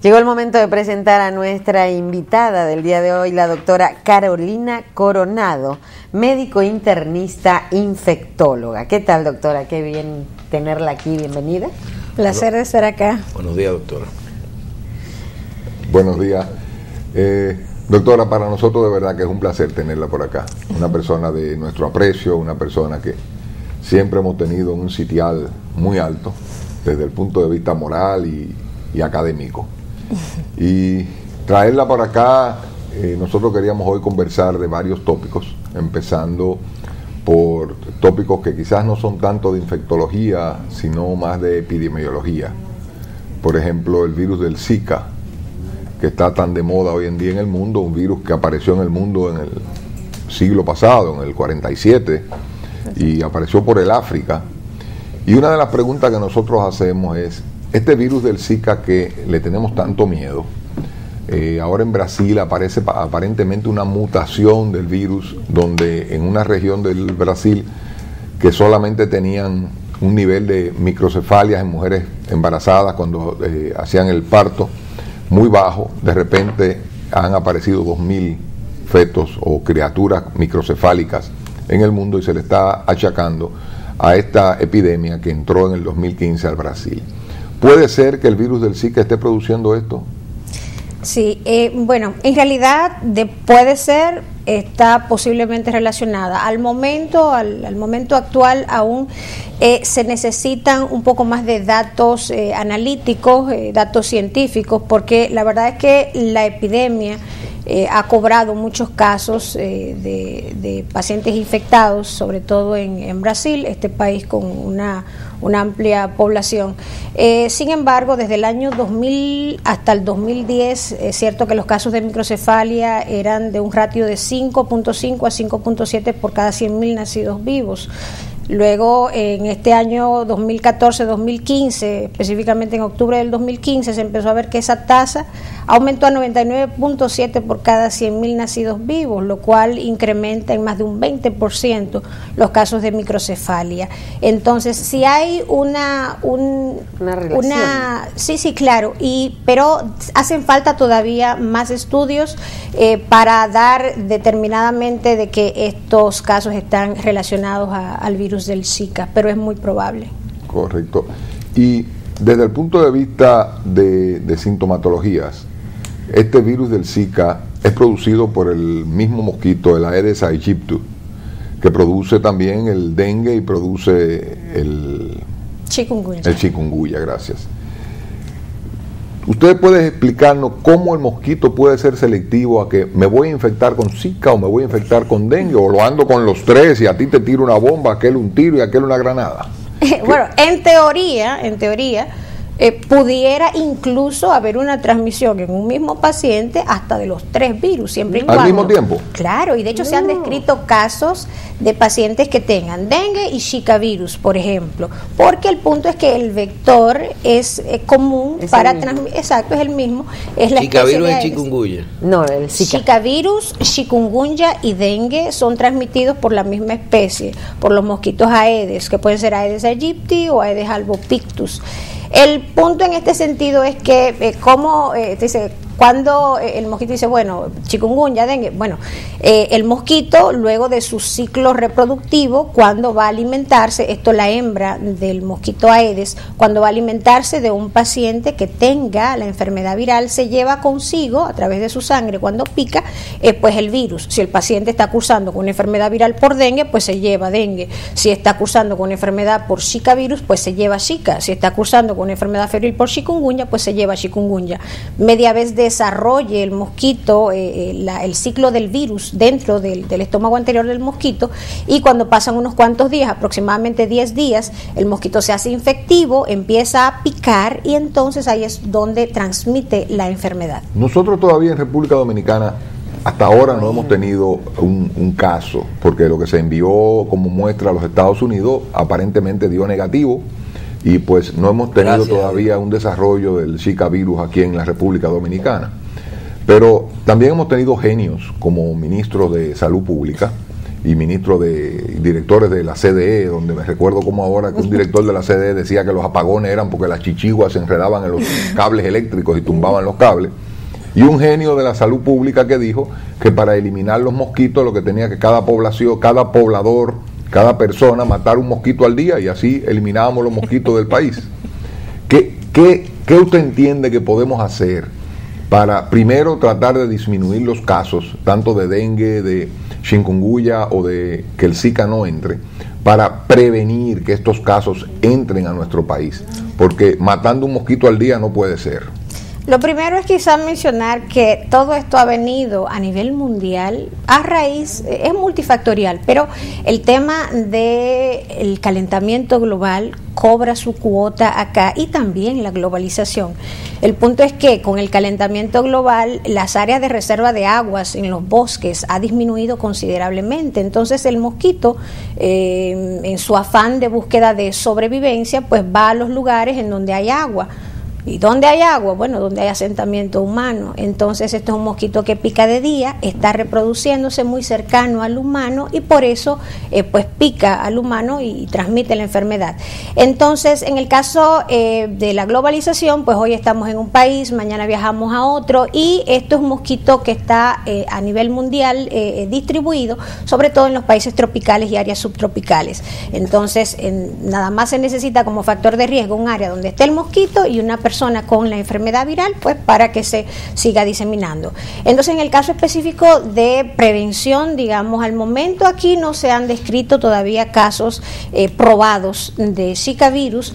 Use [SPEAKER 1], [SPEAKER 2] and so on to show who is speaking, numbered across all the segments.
[SPEAKER 1] Llegó el momento de presentar a nuestra invitada del día de hoy, la doctora Carolina Coronado, médico internista infectóloga. ¿Qué tal, doctora? Qué bien tenerla aquí, bienvenida.
[SPEAKER 2] Placer de estar acá.
[SPEAKER 3] Buenos días, doctora.
[SPEAKER 4] Buenos días. Doctora, para nosotros de verdad que es un placer tenerla por acá. Una persona de nuestro aprecio, una persona que siempre hemos tenido un sitial muy alto desde el punto de vista moral y académico. Y traerla por acá, nosotros queríamos hoy conversar de varios tópicos, empezando por tópicos que quizás no son tanto de infectología, sino más de epidemiología. Por ejemplo, el virus del Zika, que está tan de moda hoy en día en el mundo, un virus que apareció en el mundo en el siglo pasado, en el 47, y apareció por el África. Y una de las preguntas que nosotros hacemos es, este virus del Zika que le tenemos tanto miedo, ahora en Brasil aparece aparentemente una mutación del virus, donde en una región del Brasil que solamente tenían un nivel de microcefalias en mujeres embarazadas cuando hacían el parto muy bajo, de repente han aparecido 2.000 fetos o criaturas microcefálicas en el mundo y se le está achacando a esta epidemia que entró en el 2015 al Brasil. ¿Puede ser que el virus del Zika esté produciendo esto?
[SPEAKER 2] Sí, bueno, en realidad puede ser, está posiblemente relacionada. Al momento actual aún se necesitan un poco más de datos analíticos, datos científicos, porque la verdad es que la epidemia ha cobrado muchos casos de pacientes infectados, sobre todo en Brasil, este país con una amplia población. Sin embargo, desde el año 2000 hasta el 2010, es cierto que los casos de microcefalia eran de un ratio de 5.5 a 5.7 por cada 100.000 nacidos vivos. Luego, en este año 2014-2015, específicamente en octubre del 2015, se empezó a ver que esa tasa aumentó a 99.7 por cada 100.000 nacidos vivos, lo cual incrementa en más de un 20% los casos de microcefalia. Entonces, si hay una relación. Sí, claro, pero hacen falta todavía más estudios para dar determinadamente de que estos casos están relacionados al virus del Zika, pero es muy probable.
[SPEAKER 4] Correcto. Y desde el punto de vista de sintomatologías, este virus del Zika es producido por el mismo mosquito, el Aedes aegypti, que produce también el dengue y produce el chikungunya, gracias. ¿Usted puede explicarnos cómo el mosquito puede ser selectivo a que me voy a infectar con Zika o me voy a infectar con dengue, o lo ando con los tres y a ti te tiro una bomba, aquel un tiro y aquel una granada?
[SPEAKER 2] Bueno, en teoría, pudiera incluso haber una transmisión en un mismo paciente hasta de los 3 virus, siempre y cuando.
[SPEAKER 4] ¿Al mismo tiempo?
[SPEAKER 2] Claro, y de hecho se han descrito casos de pacientes que tengan dengue y Zika virus, por ejemplo, porque el punto es que el vector es común para transmitir. Exacto, es el mismo. Es la
[SPEAKER 3] Zika virus y chikungunya.
[SPEAKER 1] No, el Zika.
[SPEAKER 2] Zika virus, chikungunya y dengue son transmitidos por la misma especie, por los mosquitos Aedes, que pueden ser Aedes aegypti o Aedes albopictus. El punto en este sentido es que cuando el mosquito dice, bueno, chikungunya, dengue, bueno, el mosquito luego de su ciclo reproductivo, cuando va a alimentarse, la hembra del mosquito Aedes, cuando va a alimentarse de un paciente que tenga la enfermedad viral, se lleva consigo a través de su sangre, cuando pica, pues el virus. Si el paciente está cursando con una enfermedad viral por dengue, pues se lleva dengue. Si está cursando con una enfermedad por Zika virus, pues se lleva Zika. Si está cursando con una enfermedad febril por chikungunya, pues se lleva chikungunya. Media vez desarrolle el mosquito el ciclo del virus dentro del estómago anterior del mosquito, y cuando pasan unos cuantos días, aproximadamente 10 días, el mosquito se hace infectivo, empieza a picar y entonces ahí es donde transmite la enfermedad.
[SPEAKER 4] Nosotros todavía en República Dominicana hasta ahora no hemos tenido un caso, porque lo que se envió como muestra a los Estados Unidos aparentemente dio negativo, y pues no hemos tenido todavía un desarrollo del Zika virus aquí en la República Dominicana. Pero también hemos tenido genios como ministros de Salud Pública y ministros directores de la CDE, donde me recuerdo como ahora que un director de la CDE decía que los apagones eran porque las chichiguas se enredaban en los cables eléctricos y tumbaban los cables, y un genio de la salud pública que dijo que para eliminar los mosquitos lo que tenía que cada población, cada poblador, cada persona matar un mosquito al día, y así eliminábamos los mosquitos del país. ¿Qué usted entiende que podemos hacer para primero tratar de disminuir los casos, tanto de dengue, de chikungunya o de que el Zika no entre, para prevenir que estos casos entren a nuestro país? Porque matando un mosquito al día no puede ser.
[SPEAKER 2] Lo primero es quizás mencionar que todo esto ha venido a nivel mundial a raíz, es multifactorial, pero el tema del calentamiento global cobra su cuota acá y también la globalización. El punto es que con el calentamiento global las áreas de reserva de aguas en los bosques ha disminuido considerablemente, entonces el mosquito en su afán de búsqueda de sobrevivencia pues va a los lugares en donde hay agua. ¿Y dónde hay agua? Bueno, donde hay asentamiento humano. Entonces este es un mosquito que pica de día, está reproduciéndose muy cercano al humano y por eso pues pica al humano y transmite la enfermedad. Entonces en el caso de la globalización, pues hoy estamos en un país, mañana viajamos a otro y esto es un mosquito que está a nivel mundial distribuido, sobre todo en los países tropicales y áreas subtropicales. Entonces nada más se necesita como factor de riesgo un área donde esté el mosquito y una persona con la enfermedad viral, pues para que se siga diseminando. Entonces, en el caso específico de prevención, digamos, al momento aquí no se han descrito todavía casos probados de Zika virus,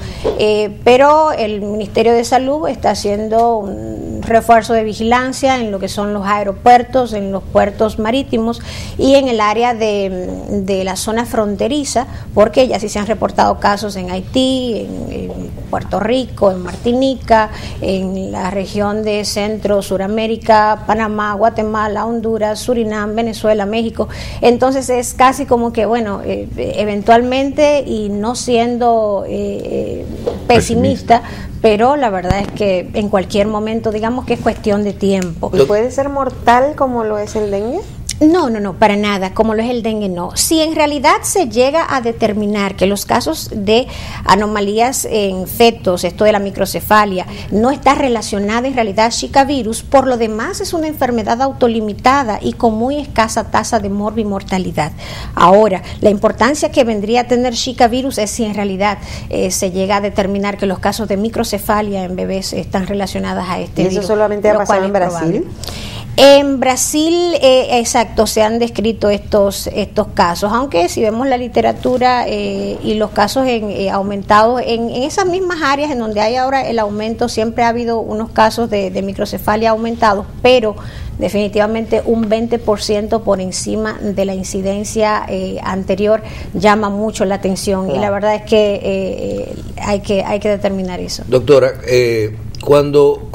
[SPEAKER 2] pero el Ministerio de Salud está haciendo un refuerzo de vigilancia en lo que son los aeropuertos, en los puertos marítimos y en el área de la zona fronteriza, porque ya sí se han reportado casos en Haití, en Puerto Rico, en Martinica, en la región de Centro, Suramérica, Panamá, Guatemala, Honduras, Surinam, Venezuela, México. Entonces es casi como que, bueno, eventualmente, y no siendo pesimista, pero la verdad es que en cualquier momento, digamos que es cuestión de tiempo.
[SPEAKER 1] ¿Y puede ser mortal como lo es el dengue?
[SPEAKER 2] No, para nada, como lo es el dengue no. Si en realidad se llega a determinar que los casos de anomalías en fetos, esto de la microcefalia, no está relacionada en realidad a Zika virus, por lo demás es una enfermedad autolimitada y con muy escasa tasa de morbimortalidad. Ahora, la importancia que vendría a tener Zika virus es si en realidad se llega a determinar que los casos de microcefalia en bebés están relacionadas a este virus.
[SPEAKER 1] ¿Y eso solamente ha pasado en Brasil?
[SPEAKER 2] En Brasil, exacto, se han descrito estos casos, aunque si vemos la literatura y los casos aumentados en esas mismas áreas en donde hay ahora el aumento, siempre ha habido unos casos de microcefalia aumentados, pero definitivamente un 20% por encima de la incidencia anterior llama mucho la atención. Claro. Y la verdad es que hay que determinar eso.
[SPEAKER 3] Doctora, cuando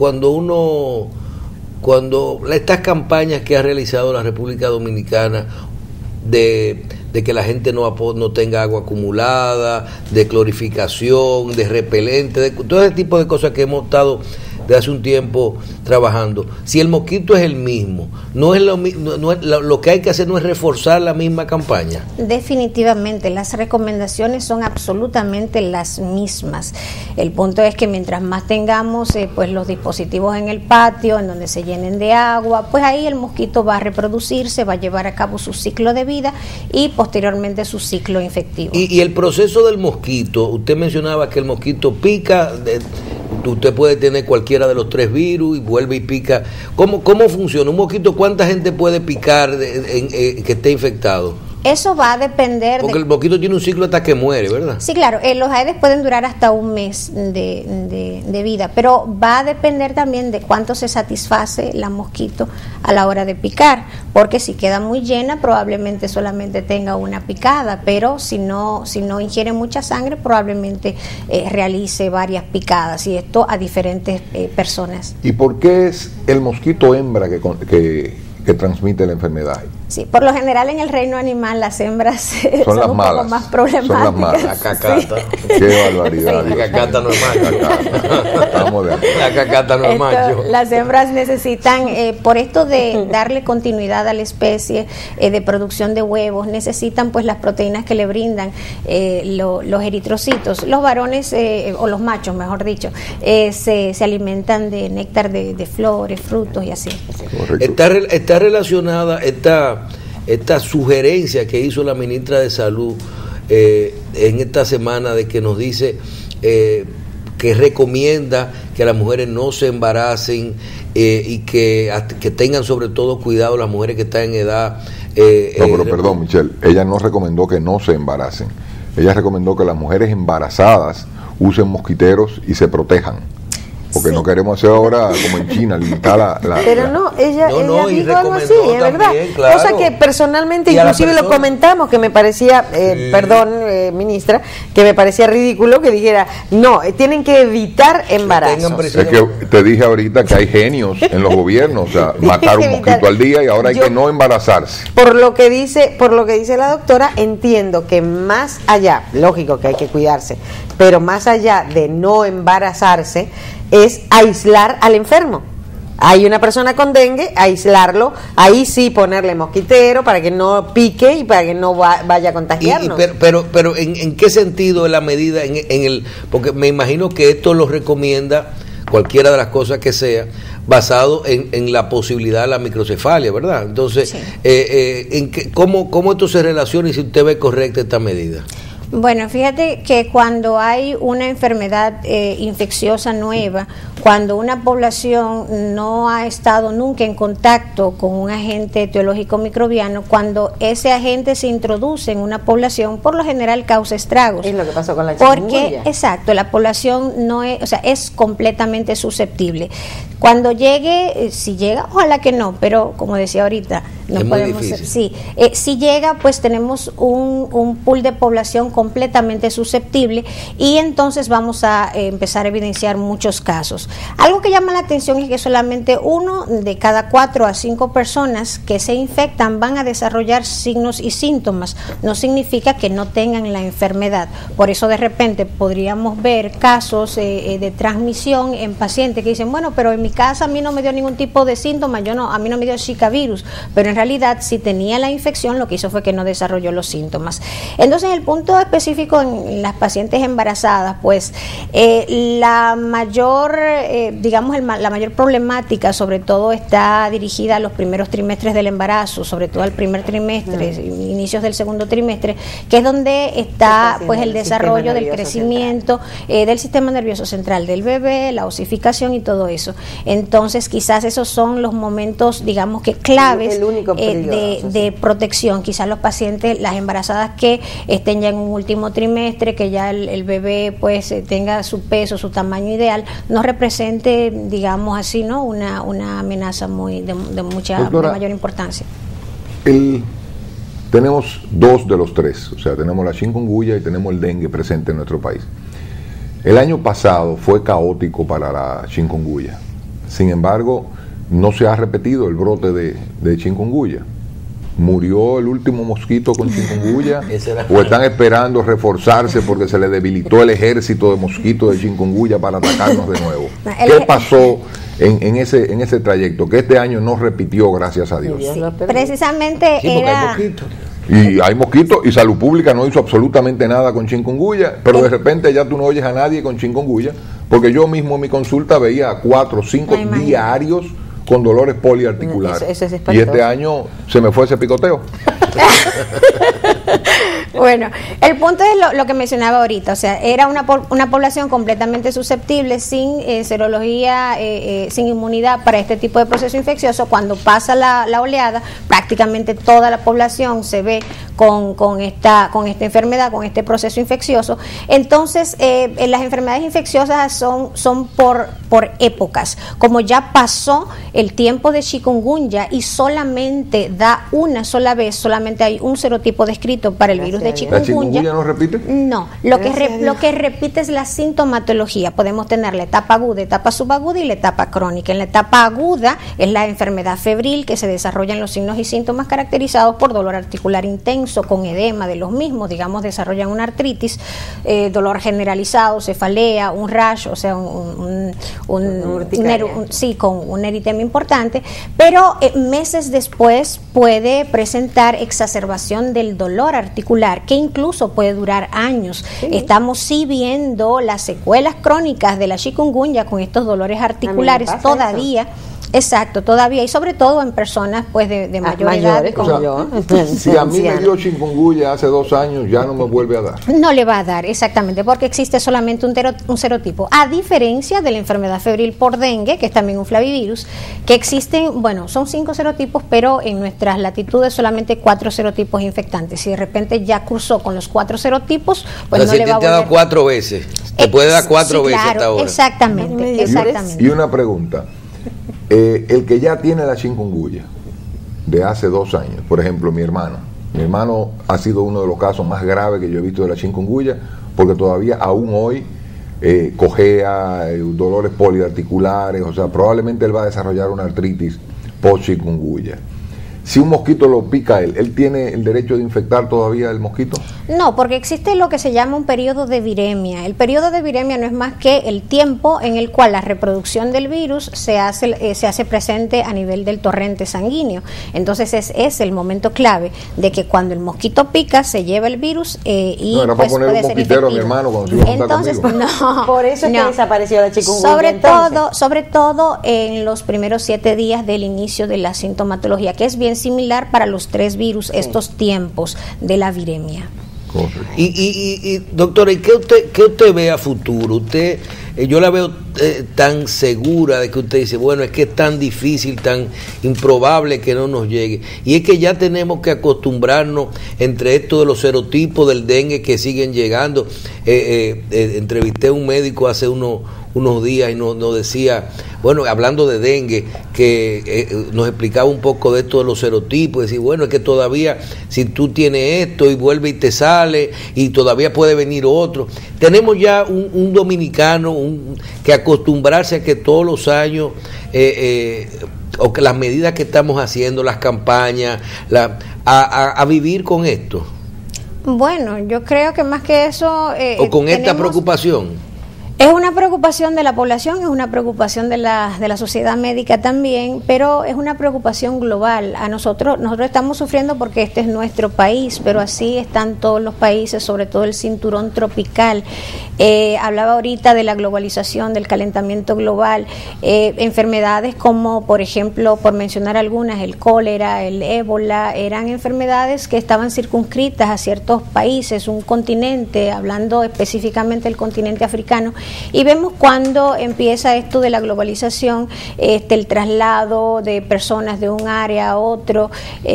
[SPEAKER 3] estas campañas que ha realizado la República Dominicana de que la gente no tenga agua acumulada, de clorificación, de repelente, de todo ese tipo de cosas que hemos estado de hace un tiempo trabajando, si el mosquito es el mismo, lo que hay que hacer no es reforzar la misma campaña.
[SPEAKER 2] Definitivamente, las recomendaciones son absolutamente las mismas. El punto es que mientras más tengamos pues los dispositivos en el patio, en donde se llenen de agua, pues ahí el mosquito va a reproducirse, va a llevar a cabo su ciclo de vida y posteriormente su ciclo infectivo.
[SPEAKER 3] Y el proceso del mosquito, usted mencionaba que el mosquito pica, usted puede tener cualquiera de los 3 virus y vuelve y pica. ¿Cómo funciona? ¿Un mosquito cuánta gente puede picar que esté infectado?
[SPEAKER 2] Eso va a depender.
[SPEAKER 3] Porque el mosquito tiene un ciclo hasta que muere, ¿verdad?
[SPEAKER 2] Sí, claro. Los Aedes pueden durar hasta un mes de vida, pero va a depender también de cuánto se satisface la mosquito a la hora de picar, porque si queda muy llena probablemente solamente tenga una picada, pero si no ingiere mucha sangre probablemente realice varias picadas, y esto a diferentes personas.
[SPEAKER 4] ¿Y por qué es el mosquito hembra que transmite la enfermedad?
[SPEAKER 2] Sí, por lo general en el reino animal las hembras son un poco más problemáticas.
[SPEAKER 4] Son las malas.
[SPEAKER 3] La cacata.
[SPEAKER 4] Sí. Qué barbaridad.
[SPEAKER 3] La cacata no es macho. La cacata no es macho.
[SPEAKER 2] Las hembras necesitan, por esto de darle continuidad a la especie, de producción de huevos, necesitan pues las proteínas que le brindan los eritrocitos. Los varones, o los machos mejor dicho, se alimentan de néctar de flores, frutos y así.
[SPEAKER 3] Está relacionada esta sugerencia que hizo la ministra de Salud en esta semana, de que nos dice que recomienda que las mujeres no se embaracen y que tengan sobre todo cuidado las mujeres que están en edad.
[SPEAKER 4] No, pero perdón, Michelle, ella no recomendó que no se embaracen. Ella recomendó que las mujeres embarazadas usen mosquiteros y se protejan. Porque no queremos hacer ahora como en China, limitar la
[SPEAKER 1] pero no, ella dijo algo así, es verdad.
[SPEAKER 3] Claro.
[SPEAKER 1] Cosa que personalmente, inclusive lo comentamos, que me parecía, perdón, ministra, que me parecía ridículo que dijera, no, tienen que evitar embarazos.
[SPEAKER 4] Es que te dije ahorita que hay genios en los gobiernos, o sea, matar un mosquito al día y ahora hay que no embarazarse.
[SPEAKER 1] Por lo que dice la doctora, entiendo que más allá, lógico que hay que cuidarse, pero más allá de no embarazarse, es aislar al enfermo. Hay una persona con dengue, aislarlo, ahí sí ponerle mosquitero para que no pique y para que no vaya a contagiarnos.
[SPEAKER 3] Pero ¿en qué sentido es la medida? Porque me imagino que esto lo recomienda cualquiera de las cosas que sea, basado en la posibilidad de la microcefalia, ¿verdad? Entonces, sí. ¿Cómo esto se relaciona y si usted ve correcta esta medida?
[SPEAKER 2] Bueno, fíjate que cuando hay una enfermedad infecciosa nueva, cuando una población no ha estado nunca en contacto con un agente etiológico microbiano, cuando ese agente se introduce en una población, por lo general causa estragos.
[SPEAKER 1] Es lo que pasó con la chikungunya.
[SPEAKER 2] Porque, exacto, la población no es, o sea, es completamente susceptible. Cuando llegue, si llega, ojalá que no, pero como decía ahorita, no podemos ser, sí, si llega, pues tenemos un pool de población completamente susceptible y entonces vamos a empezar a evidenciar muchos casos. Algo que llama la atención es que solamente 1 de cada 4 a 5 personas que se infectan van a desarrollar signos y síntomas. No significa que no tengan la enfermedad. Por eso de repente podríamos ver casos de transmisión en pacientes que dicen, bueno, pero en mi casa a mí no me dio ningún tipo de síntoma, a mí no me dio Zika virus, pero en realidad si tenía la infección, lo que hizo fue que no desarrolló los síntomas. Entonces el punto específico en las pacientes embarazadas, pues la mayor problemática sobre todo está dirigida a los primeros trimestres del embarazo, sobre todo al primer trimestre, inicios del segundo trimestre, que es donde está pues el desarrollo del crecimiento del sistema nervioso central del bebé, la osificación y todo eso. Entonces quizás esos son los momentos, digamos que claves de protección. Quizás los pacientes, las embarazadas que estén ya en un último trimestre, que ya el bebé pues tenga su peso, su tamaño ideal, no represente, digamos así, ¿no? Una amenaza de mayor importancia.
[SPEAKER 4] Tenemos 2 de los 3, o sea, tenemos la chikungunya y tenemos el dengue presente en nuestro país. El año pasado fue caótico para la chikungunya. Sin embargo, no se ha repetido el brote de chikungunya. ¿Murió el último mosquito con chikungunya? ¿O están esperando reforzarse porque se le debilitó el ejército de mosquitos de chikungunya para atacarnos de nuevo? ¿Qué pasó en ese trayecto que este año no repitió, gracias a Dios?
[SPEAKER 2] Sí, precisamente era...
[SPEAKER 4] Y hay mosquitos y Salud Pública no hizo absolutamente nada con chikungunya, pero de repente ya tú no oyes a nadie con chikungunya, porque yo mismo en mi consulta veía 4 o 5 diarios con dolores poliarticulares. Eso es y este año se me fue ese picoteo.
[SPEAKER 2] Bueno, el punto es lo que mencionaba ahorita, o sea, era una población completamente susceptible, sin serología, sin inmunidad para este tipo de proceso infeccioso. Cuando pasa la oleada, prácticamente toda la población se ve con esta enfermedad, con este proceso infeccioso. Entonces, las enfermedades infecciosas son por épocas. Como ya pasó el tiempo de chikungunya y solamente da una sola vez, solamente hay un serotipo descrito, descrito para el virus de
[SPEAKER 4] ¿La chikungunya no repite?
[SPEAKER 2] No, lo que repite es la sintomatología. Podemos tener la etapa aguda, etapa subaguda y la etapa crónica. En la etapa aguda es la enfermedad febril, que se desarrollan los signos y síntomas caracterizados por dolor articular intenso, con edema de los mismos, digamos, desarrollan una artritis, dolor generalizado, cefalea, un rash, o sea, con un eritema importante, pero meses después puede presentar exacerbación del dolor articular, que incluso puede durar años. Sí. Estamos viendo las secuelas crónicas de la chikungunya con estos dolores articulares todavía. Eso. Exacto, todavía, y sobre todo en personas pues de mayor edad, como yo.
[SPEAKER 4] Si a mí me dio chikungunya hace 2 años, ya no me vuelve a dar.
[SPEAKER 2] No le va a dar, exactamente, porque existe solamente un serotipo, a diferencia de la enfermedad febril por dengue, que es también un flavivirus, que existen, bueno, son 5 serotipos, pero en nuestras latitudes solamente 4 serotipos infectantes. Si de repente ya cursó con los 4 serotipos, pues no le va a volver.
[SPEAKER 3] Te ha dado 4 veces, te puede dar 4 veces hasta ahora.
[SPEAKER 2] Exactamente, exactamente.
[SPEAKER 4] Y una pregunta. El que ya tiene la chikungunya de hace 2 años, por ejemplo, mi hermano ha sido uno de los casos más graves que yo he visto de la chikungunya, porque todavía aún hoy cojea, dolores poliarticulares, o sea, probablemente él va a desarrollar una artritis post chikungunya. Si un mosquito lo pica él tiene el derecho de infectar todavía el mosquito.
[SPEAKER 2] No, porque existe lo que se llama un periodo de viremia. El periodo de viremia no es más que el tiempo en el cual la reproducción del virus se hace presente a nivel del torrente sanguíneo. Entonces es el momento clave de que cuando el mosquito pica se lleva el virus y
[SPEAKER 4] no, era
[SPEAKER 2] pues,
[SPEAKER 4] para poner un mosquitero a mi hermano cuando se iba a juntar
[SPEAKER 2] entonces
[SPEAKER 4] conmigo.
[SPEAKER 2] No,
[SPEAKER 1] por eso es que desapareció la chikungunya.
[SPEAKER 2] Sobre todo en los primeros 7 días del inicio de la sintomatología, que es bien similar para los 3 virus, estos tiempos de la viremia.
[SPEAKER 3] Y doctora, ¿y qué usted ve a futuro? Yo la veo tan segura de que usted dice, bueno, es que es tan difícil, tan improbable que no nos llegue. Y es que ya tenemos que acostumbrarnos entre esto de los serotipos del dengue que siguen llegando. Entrevisté a un médico hace unos días y nos decía, bueno, hablando de dengue, que nos explicaba un poco de esto de los serotipos, decir, bueno, es que todavía si tú tienes esto y vuelve y te sale y todavía puede venir otro. Tenemos ya un dominicano que acostumbrarse a que todos los años o que las medidas que estamos haciendo, las campañas, a vivir con esto.
[SPEAKER 2] Bueno, yo creo que más que eso
[SPEAKER 3] o con esta preocupación.
[SPEAKER 2] Es una preocupación de la población, es una preocupación de la sociedad médica también, pero es una preocupación global. Nosotros estamos sufriendo porque este es nuestro país, pero así están todos los países, sobre todo el cinturón tropical. Hablaba ahorita de la globalización, del calentamiento global, enfermedades como, por ejemplo, por mencionar algunas, el cólera, el ébola, eran enfermedades que estaban circunscritas a ciertos países, un continente, hablando específicamente del continente africano. Y vemos cuando empieza esto de la globalización, el traslado de personas de un área a otra,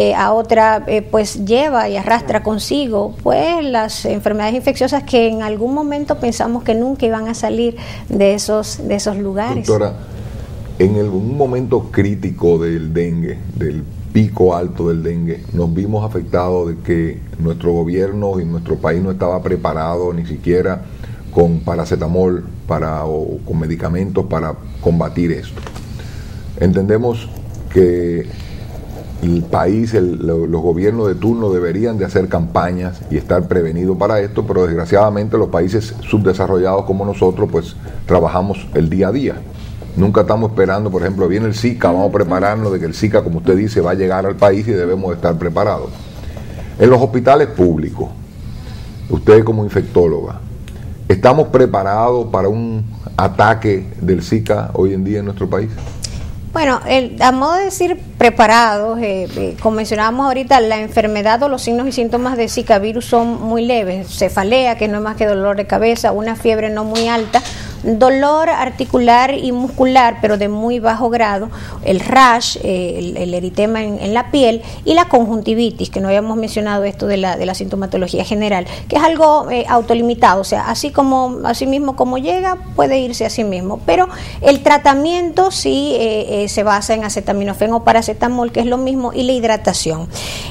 [SPEAKER 2] pues lleva y arrastra consigo pues las enfermedades infecciosas que en algún momento pensamos que nunca iban a salir de esos lugares.
[SPEAKER 4] Doctora, en algún momento crítico del dengue, del pico alto del dengue, nos vimos afectados de que nuestro gobierno y nuestro país no estaba preparado ni siquiera con paracetamol o con medicamentos para combatir esto. Entendemos que el país, los gobiernos de turno deberían de hacer campañas y estar prevenidos para esto, pero desgraciadamente los países subdesarrollados como nosotros pues trabajamos el día a día. Nunca estamos esperando, por ejemplo, viene el Zika, vamos a prepararnos de que el Zika, como usted dice, va a llegar al país y debemos de estar preparados. En los hospitales públicos, usted como infectóloga, ¿estamos preparados para un ataque del Zika hoy en día en nuestro país?
[SPEAKER 2] Bueno, a modo de decir preparados, como mencionábamos ahorita, la enfermedad o los signos y síntomas de Zika virus son muy leves. Cefalea, que no es más que dolor de cabeza, una fiebre no muy alta, dolor articular y muscular, pero de muy bajo grado, el rash, el eritema en la piel, y la conjuntivitis, que no habíamos mencionado esto de la sintomatología general, que es algo autolimitado, o sea, así mismo como llega, puede irse así mismo, pero el tratamiento sí se basa en acetaminofén o paracetamol, que es lo mismo, y la hidratación.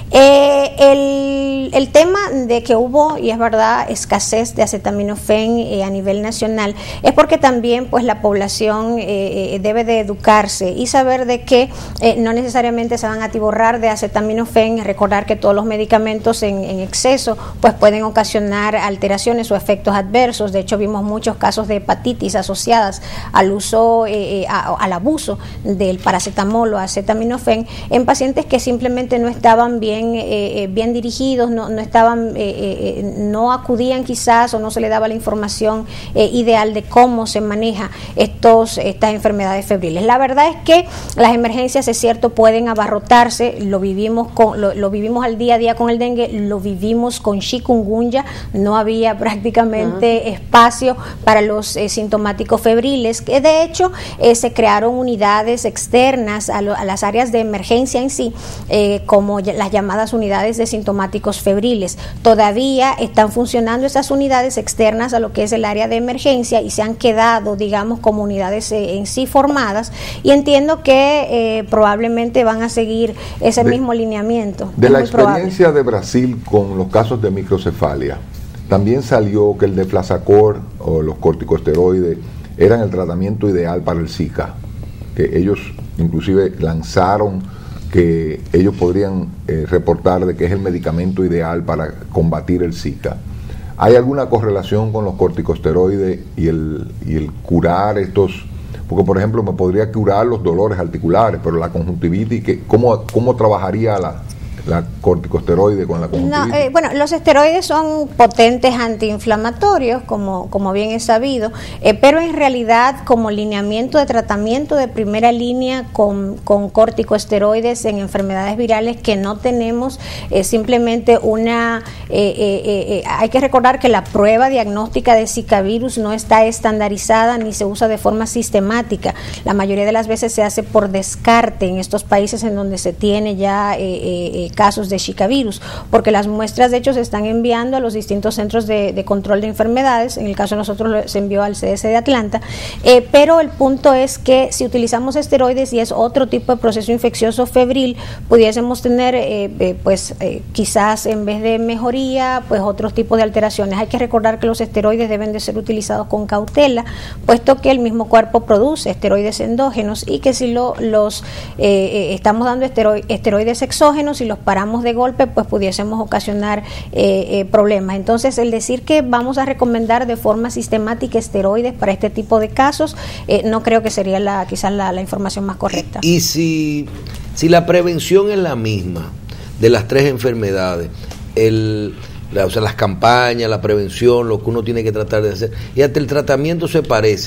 [SPEAKER 2] El tema de que hubo, y es verdad, escasez de acetaminofén a nivel nacional, es porque también pues la población debe de educarse y saber de que no necesariamente se van a atiborrar de acetaminofén, recordar que todos los medicamentos en exceso pues pueden ocasionar alteraciones o efectos adversos. De hecho, vimos muchos casos de hepatitis asociadas al uso, al abuso del paracetamol o acetaminofén en pacientes que simplemente no estaban bien dirigidos, no acudían quizás, o no se le daba la información ideal de cómo se maneja estas enfermedades febriles. La verdad es que las emergencias, es cierto, pueden abarrotarse, lo vivimos al día a día con el dengue, lo vivimos con chikungunya, no había prácticamente espacio para los sintomáticos febriles, que de hecho se crearon unidades externas a las áreas de emergencia en sí, como las llamadas unidades de sintomáticos febriles. Todavía están funcionando esas unidades externas a lo que es el área de emergencia y se han quedado, digamos, como unidades en sí formadas, y entiendo que probablemente van a seguir ese mismo lineamiento.
[SPEAKER 4] De la experiencia de Brasil con los casos de microcefalia, también salió que el deflazacor o los corticosteroides eran el tratamiento ideal para el Zika, que ellos inclusive lanzaron que ellos podrían reportar de que es el medicamento ideal para combatir el Zika. ¿Hay alguna correlación con los corticosteroides y el curar estos? Porque, por ejemplo, me podría curar los dolores articulares, pero la conjuntivitis, ¿cómo trabajaría la corticosteroide con la conjuntivitis?
[SPEAKER 2] Bueno, los esteroides son potentes antiinflamatorios, como bien es sabido, pero en realidad como lineamiento de tratamiento de primera línea con corticosteroides en enfermedades virales que no tenemos simplemente hay que recordar que la prueba diagnóstica de Zika virus no está estandarizada ni se usa de forma sistemática. La mayoría de las veces se hace por descarte en estos países en donde se tiene ya casos de Zika virus, porque las muestras de hecho se están enviando a los distintos centros de control de enfermedades. En el caso de nosotros se envió al CDC de Atlanta, pero el punto es que si utilizamos esteroides y es otro tipo de proceso infeccioso febril, pudiésemos tener quizás en vez de mejoría, pues otros tipos de alteraciones. Hay que recordar que los esteroides deben de ser utilizados con cautela, puesto que el mismo cuerpo produce esteroides endógenos, y que si estamos dando esteroides exógenos y los paramos de golpe, pues pudiésemos ocasionar problemas. Entonces, el decir que vamos a recomendar de forma sistemática esteroides para este tipo de casos, no creo que sería quizás la información más correcta.
[SPEAKER 3] Y si la prevención es la misma de las tres enfermedades, las campañas, la prevención, lo que uno tiene que tratar de hacer, y hasta el tratamiento se parece.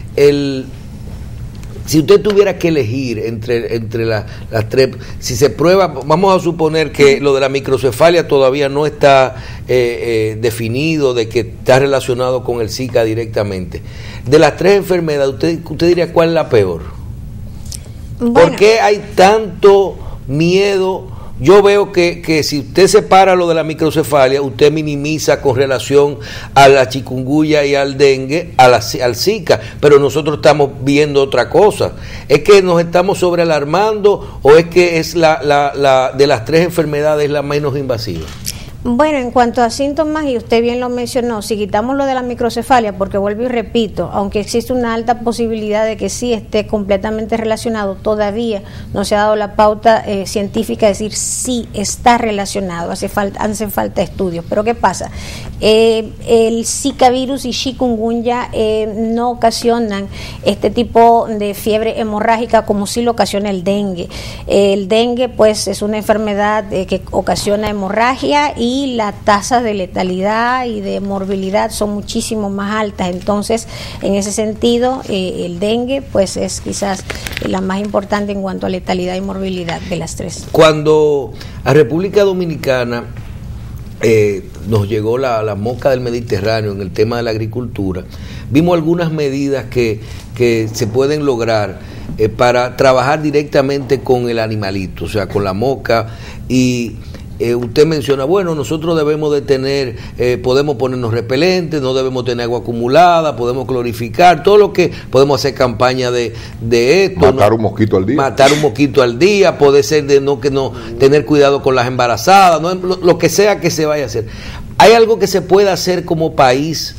[SPEAKER 3] Si usted tuviera que elegir entre las tres, si se prueba, vamos a suponer que lo de la microcefalia todavía no está definido, de que está relacionado con el Zika directamente. De las tres enfermedades, usted diría cuál es la peor. Bueno. ¿Por qué hay tanto miedo? Yo veo que si usted separa lo de la microcefalia, usted minimiza con relación a la chikungunya y al dengue, al Zika, pero nosotros estamos viendo otra cosa. ¿Es que nos estamos sobrealarmando o es que es la de las tres enfermedades la menos invasiva?
[SPEAKER 2] Bueno, en cuanto a síntomas, y usted bien lo mencionó, si quitamos lo de la microcefalia, porque vuelvo y repito, aunque existe una alta posibilidad de que sí esté completamente relacionado, todavía no se ha dado la pauta científica de decir sí está relacionado, hacen falta estudios. Pero ¿qué pasa? El Zika virus y chikungunya no ocasionan este tipo de fiebre hemorrágica como sí lo ocasiona el dengue. El dengue pues es una enfermedad que ocasiona hemorragia y la tasa de letalidad y de morbilidad son muchísimo más altas. Entonces, en ese sentido, el dengue pues es quizás la más importante en cuanto a letalidad y morbilidad de las tres.
[SPEAKER 3] Cuando a República Dominicana nos llegó la mosca del Mediterráneo en el tema de la agricultura, vimos algunas medidas que se pueden lograr para trabajar directamente con el animalito, o sea, con la mosca. Y usted menciona, bueno, nosotros debemos de tener, podemos ponernos repelentes, no debemos tener agua acumulada, podemos clorificar, todo lo que podemos hacer campaña de esto.
[SPEAKER 4] Matar un mosquito al día.
[SPEAKER 3] Matar un mosquito al día, puede ser de no tener cuidado con las embarazadas, ¿no? Lo que sea que se vaya a hacer. ¿Hay algo que se pueda hacer como país,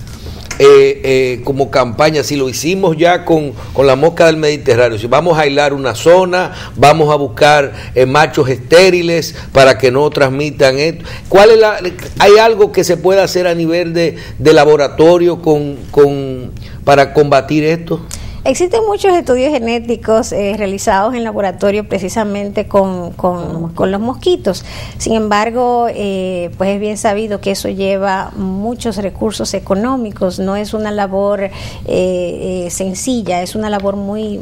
[SPEAKER 3] como campaña? Si lo hicimos ya con la mosca del Mediterráneo, si vamos a aislar una zona, vamos a buscar machos estériles para que no transmitan esto. ¿Hay algo que se pueda hacer a nivel de laboratorio para combatir esto?
[SPEAKER 2] Existen muchos estudios genéticos realizados en laboratorio precisamente con los mosquitos. Sin embargo, pues es bien sabido que eso lleva muchos recursos económicos. No es una labor sencilla, es una labor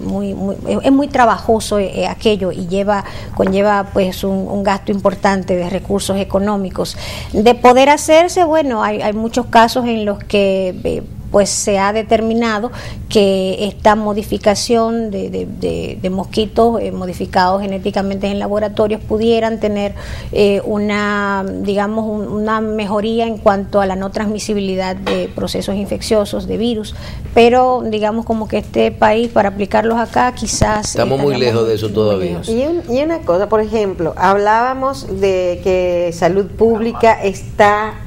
[SPEAKER 2] es muy trabajoso aquello, y conlleva pues un gasto importante de recursos económicos. De poder hacerse, bueno, hay muchos casos en los que pues se ha determinado que esta modificación de mosquitos modificados genéticamente en laboratorios pudieran tener una mejoría en cuanto a la no transmisibilidad de procesos infecciosos, de virus, pero digamos como que este país, para aplicarlos acá, quizás
[SPEAKER 3] estamos muy lejos de eso todavía.
[SPEAKER 1] Y una cosa, por ejemplo, hablábamos de que Salud Pública está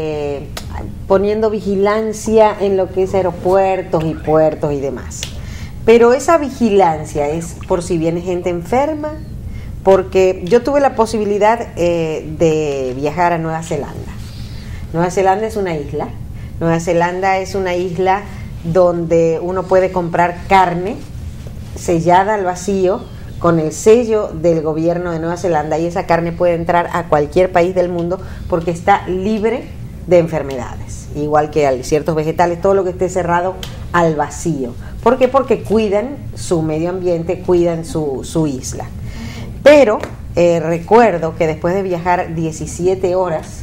[SPEAKER 1] poniendo vigilancia en lo que es aeropuertos y puertos y demás. Pero esa vigilancia es por si viene gente enferma, porque yo tuve la posibilidad de viajar a Nueva Zelanda. Nueva Zelanda es una isla. Nueva Zelanda es una isla donde uno puede comprar carne sellada al vacío con el sello del gobierno de Nueva Zelanda, y esa carne puede entrar a cualquier país del mundo porque está libre de enfermedades, igual que ciertos vegetales, todo lo que esté cerrado al vacío. ¿Por qué? Porque cuidan su medio ambiente, cuidan su isla. Pero recuerdo que después de viajar 17 horas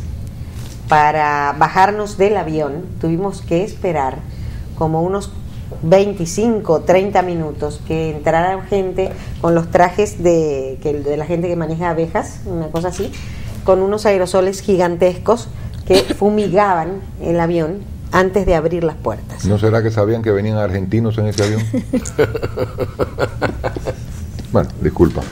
[SPEAKER 1] para bajarnos del avión, tuvimos que esperar como unos 25, 30 minutos que entrara gente con los trajes de la gente que maneja abejas, una cosa así, con unos aerosoles gigantescos que fumigaban el avión antes de abrir las puertas.
[SPEAKER 4] ¿No será que sabían que venían argentinos en ese avión? Bueno, disculpa.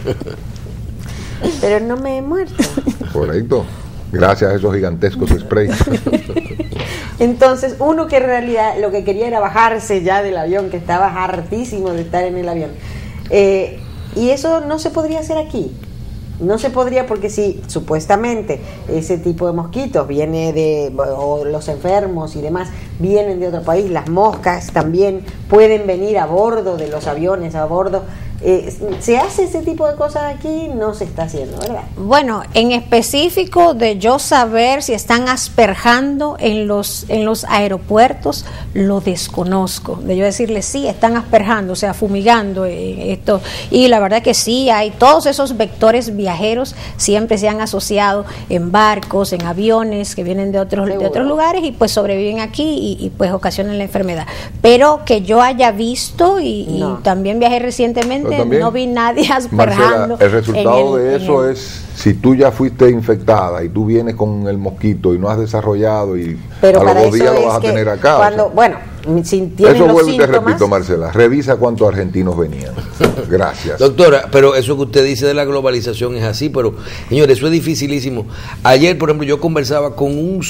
[SPEAKER 1] Pero no me he muerto.
[SPEAKER 4] Correcto. Gracias a esos gigantescos sprays.
[SPEAKER 1] Entonces, uno que en realidad lo que quería era bajarse ya del avión, que estaba hartísimo de estar en el avión. Y eso no se podría hacer aquí. No se podría, porque si supuestamente ese tipo de mosquitos viene o los enfermos y demás vienen de otro país, las moscas también pueden venir a bordo de los aviones, a bordo. ¿Se hace ese tipo de cosas aquí? No se está haciendo, ¿verdad?
[SPEAKER 2] Bueno, en específico de yo saber si están asperjando en los aeropuertos, lo desconozco. De yo decirle sí, están asperjando, o sea, fumigando esto. Y la verdad que sí, hay todos esos vectores viajeros, siempre se han asociado en barcos, en aviones que vienen de otros lugares y pues sobreviven aquí y pues ocasionan la enfermedad. Pero que yo haya visto y también viajé recientemente, no vi nadie asperjando.
[SPEAKER 4] Marcela, el resultado de eso es, si tú ya fuiste infectada y tú vienes con el mosquito y no has desarrollado, y
[SPEAKER 1] pero
[SPEAKER 4] a los 2 días lo vas a tener acá.
[SPEAKER 1] Cuando, bueno, si tienen
[SPEAKER 4] eso
[SPEAKER 1] los
[SPEAKER 4] vuelvo y te
[SPEAKER 1] síntomas,
[SPEAKER 4] repito, Marcela, revisa cuántos argentinos venían. Gracias.
[SPEAKER 3] Doctora, pero eso que usted dice de la globalización es así, pero señores, eso es dificilísimo. Ayer, por ejemplo, yo conversaba con una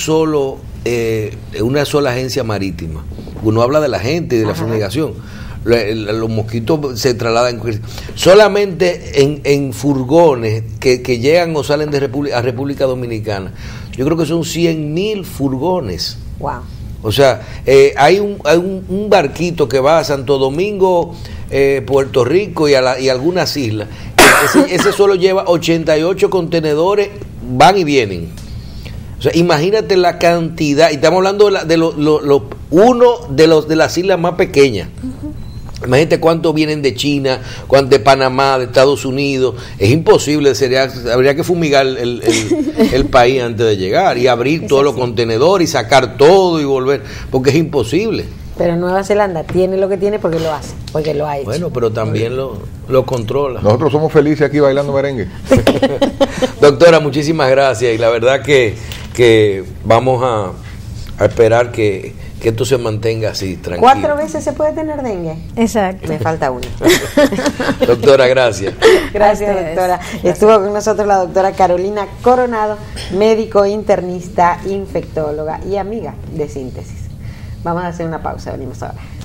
[SPEAKER 3] sola agencia marítima. Uno habla de la gente y de la fumigación. Los mosquitos se trasladan solamente en furgones que llegan o salen de a República Dominicana. Yo creo que son 100,000 furgones.
[SPEAKER 1] Wow.
[SPEAKER 3] O sea, hay un barquito que va a Santo Domingo, Puerto Rico y algunas islas. Ese solo lleva 88 contenedores, van y vienen. O sea, imagínate la cantidad, y estamos hablando de uno de las islas más pequeñas. Imagínate cuántos vienen de China, cuántos de Panamá, de Estados Unidos. Es imposible, habría que fumigar el país antes de llegar y abrir todos los contenedores y sacar todo y volver, porque es imposible.
[SPEAKER 1] Pero Nueva Zelanda tiene lo que tiene porque lo hace, porque lo ha hecho.
[SPEAKER 3] Bueno, pero también lo controla.
[SPEAKER 4] Nosotros somos felices aquí bailando merengue.
[SPEAKER 3] Doctora, muchísimas gracias y la verdad que vamos a esperar que esto se mantenga así, tranquilo.
[SPEAKER 1] 4 veces se puede tener dengue.
[SPEAKER 2] Exacto.
[SPEAKER 1] Me falta una.
[SPEAKER 3] Doctora, gracias.
[SPEAKER 1] Gracias, doctora. Gracias. Estuvo con nosotros la doctora Carolina Coronado, médico internista, infectóloga y amiga de Síntesis. Vamos a hacer una pausa, venimos ahora.